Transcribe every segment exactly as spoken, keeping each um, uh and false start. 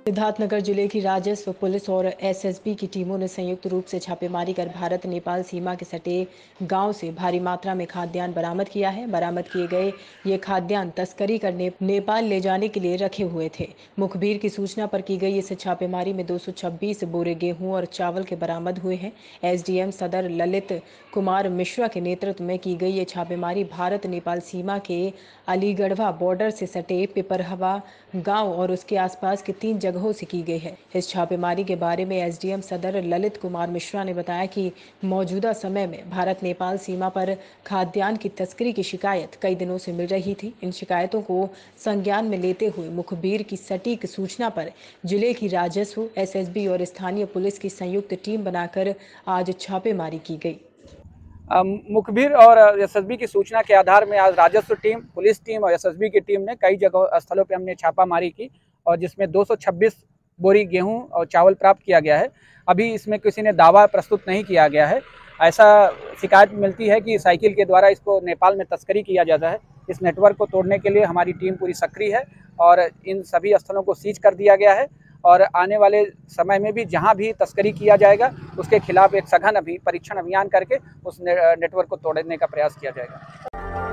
सिद्धार्थनगर जिले की राजस्व पुलिस और एसएसबी की टीमों ने संयुक्त रूप से छापेमारी कर भारत नेपाल सीमा के सटे गांव से भारी मात्रा में खाद्यान्न बरामद किया है। बरामद किए गए ये खाद्यान्न तस्करी करने नेपाल ले जाने के लिए रखे हुए थे। मुखबिर की सूचना पर की गई इस छापेमारी में दो सौ छब्बीस बोरे गेहूं और चावल के बरामद हुए हैं। एसडीएम सदर ललित कुमार मिश्रा के नेतृत्व में की गई ये छापेमारी भारत नेपाल सीमा के अलीगढ़वा बॉर्डर से सटे पिपरहवा गांव और उसके आसपास के तीन जगहों से की गई है। इस छापेमारी के बारे में एसडीएम सदर ललित कुमार मिश्रा ने बताया कि मौजूदा समय में भारत नेपाल सीमा पर खाद्यान्न की तस्करी की शिकायत कई दिनों से मिल रही थी। इन शिकायतों को संज्ञान में लेते हुए मुखबिर की सटीक सूचना पर जिले की राजस्व, एसएसबी और स्थानीय पुलिस की संयुक्त टीम बनाकर आज छापेमारी की गई। मुखबिर और एसएसबी की सूचना के आधार में आज राजस्व टीम, पुलिस टीम और एसएसबी की टीम ने कई जगह स्थलों पर हमने छापामारी की और जिसमें दो सौ छब्बीस बोरी गेहूं और चावल प्राप्त किया गया है। अभी इसमें किसी ने दावा प्रस्तुत नहीं किया गया है। ऐसा शिकायत मिलती है कि साइकिल के द्वारा इसको नेपाल में तस्करी किया जाता है। इस नेटवर्क को तोड़ने के लिए हमारी टीम पूरी सक्रिय है और इन सभी स्थलों को सीज कर दिया गया है और आने वाले समय में भी जहां भी तस्करी किया जाएगा उसके खिलाफ एक सघन अभी परीक्षण अभियान करके उस ने, नेटवर्क को तोड़ने का प्रयास किया जाएगा।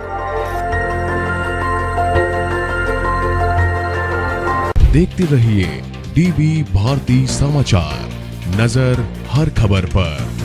देखते रहिए डीवी भारती समाचार, नजर हर खबर पर।